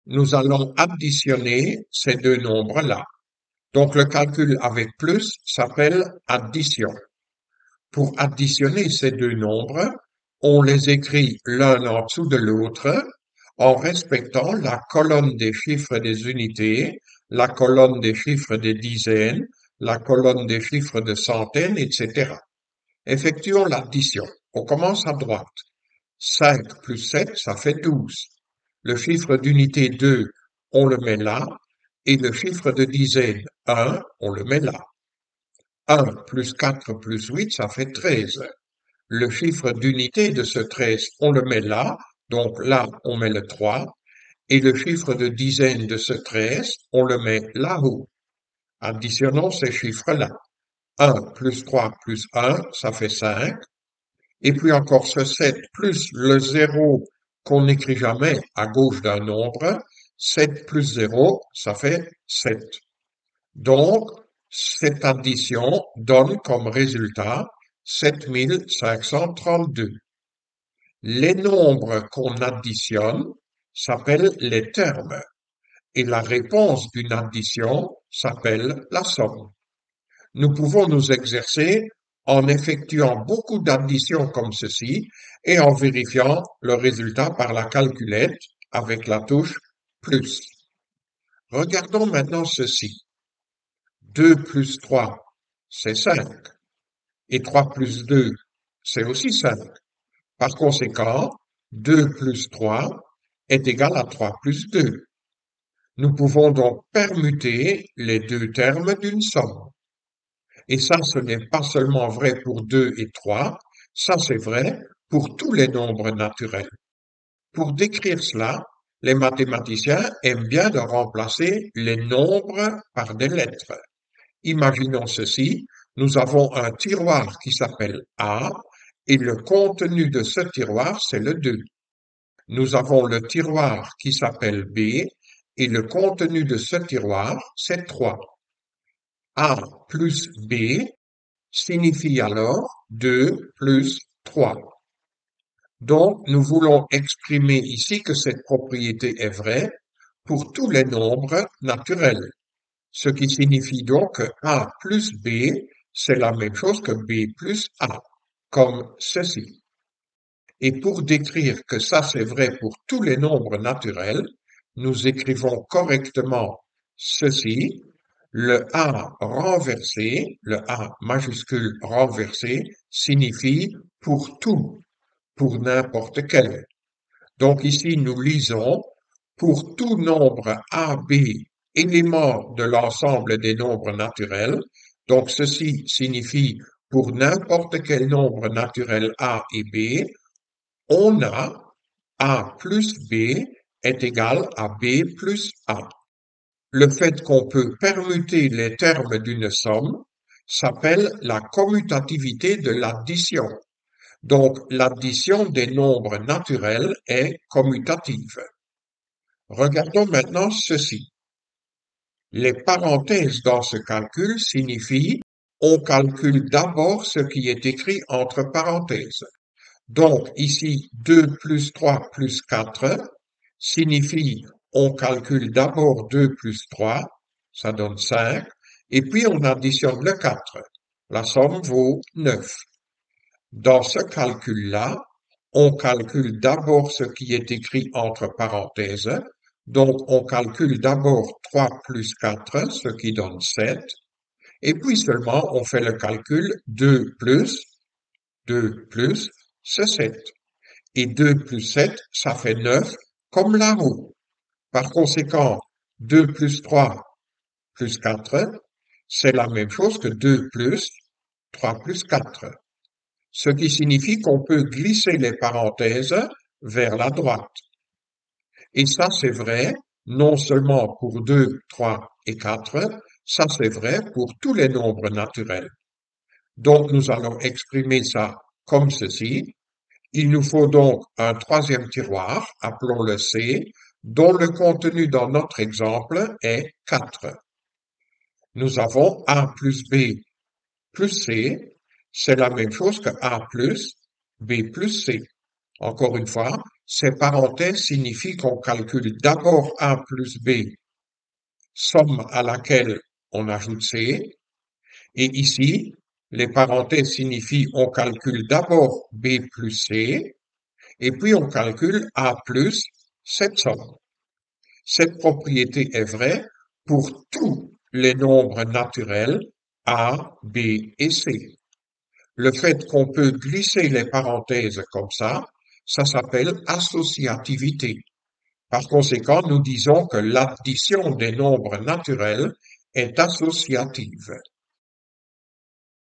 nous allons additionner ces deux nombres-là. Donc le calcul avec plus s'appelle addition. Pour additionner ces deux nombres, on les écrit l'un en dessous de l'autre en respectant la colonne des chiffres des unités, la colonne des chiffres des dizaines, la colonne des chiffres de centaines, etc. Effectuons l'addition. On commence à droite. 5 plus 7, ça fait 12. Le chiffre d'unité 2, on le met là, et le chiffre de dizaine 1, on le met là. 1 plus 4 plus 8, ça fait 13. Le chiffre d'unité de ce 13, on le met là, donc là, on met le 3, et le chiffre de dizaine de ce 13, on le met là-haut. Additionnons ces chiffres-là. 1 plus 3 plus 1, ça fait 5. Et puis encore ce 7 plus le 0 qu'on n'écrit jamais à gauche d'un nombre. 7 plus 0, ça fait 7. Donc, cette addition donne comme résultat 7532. Les nombres qu'on additionne s'appellent les termes et la réponse d'une addition s'appelle la somme. Nous pouvons nous exercer en effectuant beaucoup d'additions comme ceci et en vérifiant le résultat par la calculette avec la touche plus. Regardons maintenant ceci. 2 plus 3, c'est 5. Et 3 plus 2, c'est aussi 5. Par conséquent, 2 plus 3 est égal à 3 plus 2. Nous pouvons donc permuter les deux termes d'une somme. Et ça, ce n'est pas seulement vrai pour 2 et 3, ça c'est vrai pour tous les nombres naturels. Pour décrire cela, les mathématiciens aiment bien de remplacer les nombres par des lettres. Imaginons ceci, nous avons un tiroir qui s'appelle A et le contenu de ce tiroir, c'est le 2. Nous avons le tiroir qui s'appelle B et le contenu de ce tiroir, c'est 3. A plus B signifie alors 2 plus 3. Donc, nous voulons exprimer ici que cette propriété est vraie pour tous les nombres naturels, ce qui signifie donc que A plus B, c'est la même chose que B plus A, comme ceci. Et pour décrire que ça c'est vrai pour tous les nombres naturels, nous écrivons correctement ceci. Le A renversé, le A majuscule renversé, signifie pour tout, pour n'importe quel. Donc ici, nous lisons pour tout nombre A, B, élément de l'ensemble des nombres naturels. Donc ceci signifie pour n'importe quel nombre naturel A et B, on a A plus B est égal à B plus A. Le fait qu'on peut permuter les termes d'une somme s'appelle la commutativité de l'addition. Donc, l'addition des nombres naturels est commutative. Regardons maintenant ceci. Les parenthèses dans ce calcul signifient on calcule d'abord ce qui est écrit entre parenthèses. Donc, ici, 2 plus 3 plus 4 signifie on calcule d'abord 2 plus 3, ça donne 5, et puis on additionne le 4. La somme vaut 9. Dans ce calcul-là, on calcule d'abord ce qui est écrit entre parenthèses, donc on calcule d'abord 3 plus 4, ce qui donne 7, et puis seulement on fait le calcul 2 plus, c'est 7. Et 2 plus 7, ça fait 9, comme là-haut. Par conséquent, 2 plus 3 plus 4, c'est la même chose que 2 plus 3 plus 4. Ce qui signifie qu'on peut glisser les parenthèses vers la droite. Et ça, c'est vrai non seulement pour 2, 3 et 4, ça c'est vrai pour tous les nombres naturels. Donc, nous allons exprimer ça comme ceci. Il nous faut donc un troisième tiroir, appelons-le C, dont le contenu dans notre exemple est 4. Nous avons A plus B plus C, c'est la même chose que A plus B plus C. Encore une fois, Ces parenthèses signifient qu'on calcule d'abord A plus B, somme à laquelle on ajoute C, et ici, les parenthèses signifient on calcule d'abord B plus C, et puis on calcule A plus cette somme. Cette propriété est vraie pour tous les nombres naturels A, B et C. Le fait qu'on peut glisser les parenthèses comme ça s'appelle associativité. Par conséquent, nous disons que l'addition des nombres naturels est associative.